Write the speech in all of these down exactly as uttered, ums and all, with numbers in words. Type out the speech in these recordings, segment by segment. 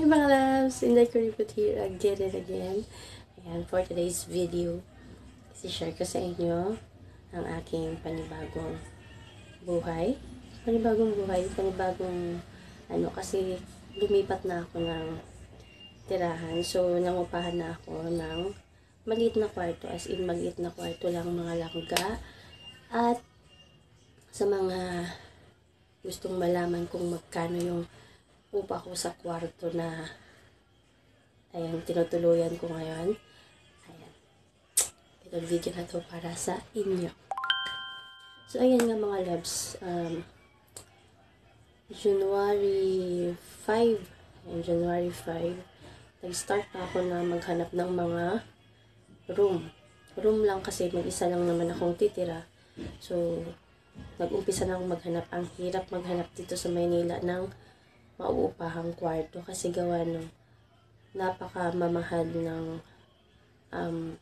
mga loves! Inday ko ripot here again and again. Ayan, for today's video, isi-share ko sa inyo ang aking panibagong buhay. Panibagong buhay, panibagong ano, kasi lumipat na ako ng tirahan. So, nangupahan na ako ng maliit na kwarto. As in, maliit na kwarto lang, mga langga. At sa mga gustong malaman kung magkano yung upa ko sa kwarto na ayan, tinutuluyan ko ngayon. Ayan. Itong video na to para sa inyo. So, ayan nga mga loves. Um, January fifth. Ayan, January fifth. Nag-start na ako na maghanap ng mga room. Room lang kasi mag-isa lang naman akong titira. So, nag-umpisa na akong maghanap. Ang hirap maghanap dito sa Maynila ng mauupahang kwarto kasi gawa ng napaka mamahal ng um,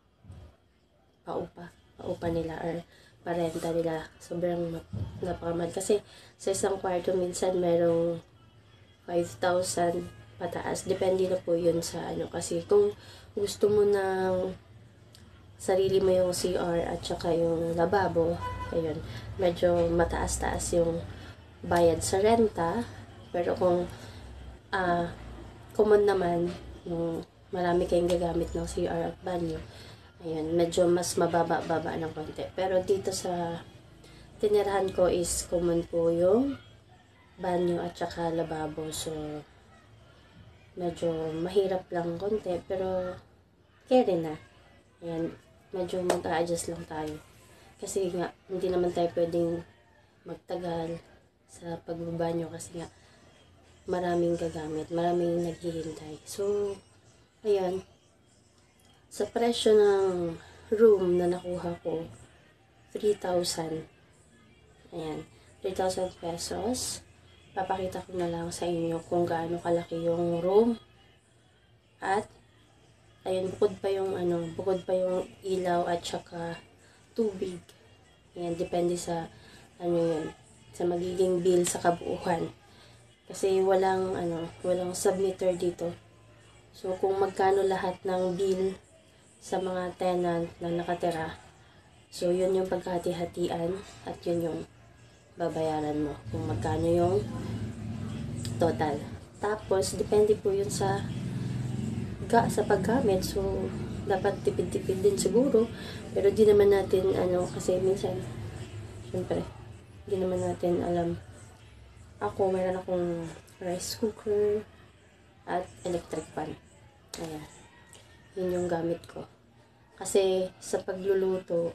paupa paupa nila or parenta nila. Sobrang napakamahal kasi sa isang kwarto minsan merong five thousand pataas. Depende na po yun sa ano, kasi kung gusto mo ng sarili mo yung C R at saka yung lababo, ayun, medyo mataas-taas yung bayad sa renta. Pero kung uh, common naman, yung marami kayong gagamit ng C R at banyo, ayun, medyo mas mababa-baba ng konti. Pero dito sa tinirahan ko is common po yung banyo at saka lababo. So, medyo mahirap lang konti, pero carry na. Ayan, medyo mag-a-adjust lang tayo. Kasi nga, hindi naman tayo pwedeng magtagal sa pagbabanyo kasi nga, maraming gagamit, maraming naghihintay. So, ayan, sa presyo ng room na nakuha ko, three thousand. Ayan, three thousand pesos. Papakita ko na lang sa inyo kung gaano kalaki yung room. At, ayun, bukod pa yung, ano, bukod pa yung ilaw at saka tubig. Ayan, depende sa, ano yun, sa magiging bill sa kabuuan. Kasi walang, ano, walang submitter dito. So, kung magkano lahat ng bill sa mga tenant na nakatira, so, yun yung pagkahati-hatian at yun yung babayaran mo. Kung magkano yung total. Tapos, depende po yun sa ga, sa paggamit. So, dapat tipid-tipid din siguro. Pero di naman natin, ano, kasi minsan, syempre, di naman natin alam. Ako, meron akong rice cooker at electric pan. Ayan. Yun yung gamit ko. Kasi sa pagluluto,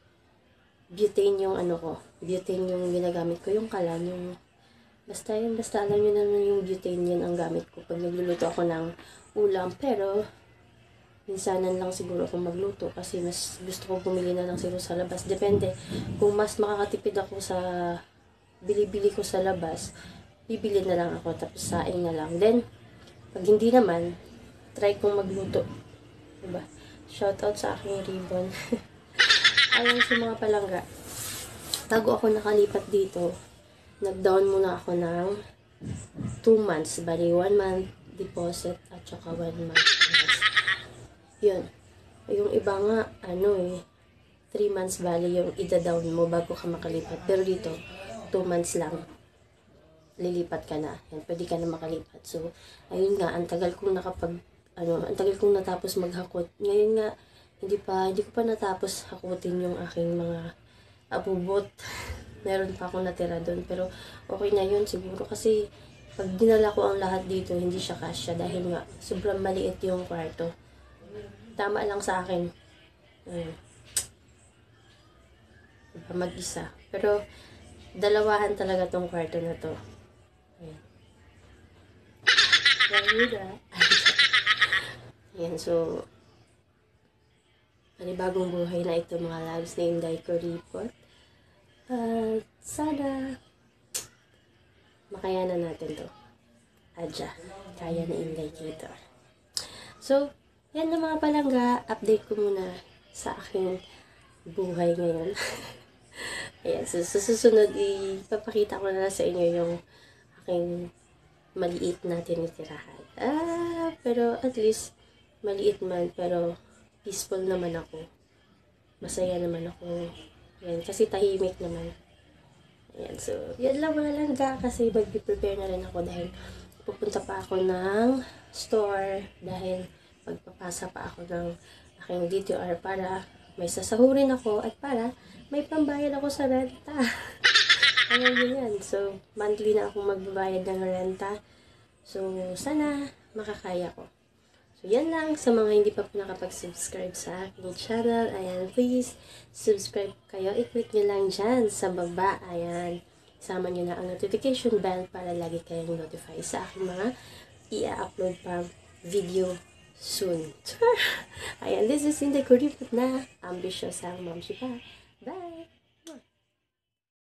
butane yung ano ko. Butane yung ginagamit ko. Yung kalan, yung basta yun, basta alam nyo naman yung butane yun ang gamit ko pag nagluluto ako ng ulam. Pero, minsanan lang siguro ako magluto kasi mas gusto ko bumili na lang siguro sa labas. Depende. Kung mas makakatipid ako sa bili-bili ko sa labas, bibili na lang ako, tapos saing na lang. Then, pag hindi naman, try kong magluto. Diba? Shoutout sa aking ribbon. Ayun sa mga palangga. Bago ako nakalipat dito, nag-down muna ako ng two months. Bali, one month deposit at saka one month. Yun. Yung iba nga, ano eh, three months bali yung ida-down mo bago ka makalipat. Pero dito, two months lang, lilipat ka na. Yan, pwede ka na makalipat. So, ayun nga, ang tagal kong nakapag, ano, ang tagal kong natapos maghakot. Ngayon nga, hindi pa, hindi ko pa natapos hakutin yung aking mga abubot. Meron pa akong natira doon. Pero, okay na yun siguro. Kasi, pag dinala ko ang lahat dito, hindi siya kasya. Dahil nga, sobrang maliit yung kwarto. Tama lang sa akin. Ayun. Mag-isa. Pero, dalawahan talaga tong kwarto na to. Ayan. Ayan, so, panibagong buhay na ito mga loves na Inday ko report. At, uh, sana, makayanan natin to. Adya, kaya na Inday dito. So, yan na mga palangga. Update ko muna sa aking buhay ngayon. Ayan, so, susunod, ipapakita ko na sa inyo yung aking maliit na tinitirahan. Ah, pero at least, maliit man, pero peaceful naman ako. Masaya naman ako. Yan, kasi tahimik naman. Ayan, so, yan lang mga langga kasi mag-prepare na rin ako dahil pupunta pa ako ng store dahil magpapasa pa ako ng aking D T R para may sasahurin ako at para may pambayad ako sa renta. Alam mo yan. So, monthly na akong magbabayad ng renta. So, sana makakaya ko. So, yan lang. Sa mga hindi pa po nakapag-subscribe sa aking channel, ayan, please, subscribe kayo. I-click nyo lang dyan sa baba. Ayan, sama nyo na ang notification bell para lagi kayong notify sa aking mga i-upload pa video soon. Ayan, this is Inday Kuripot na ambitious ang Ma'am Shipa. Bye!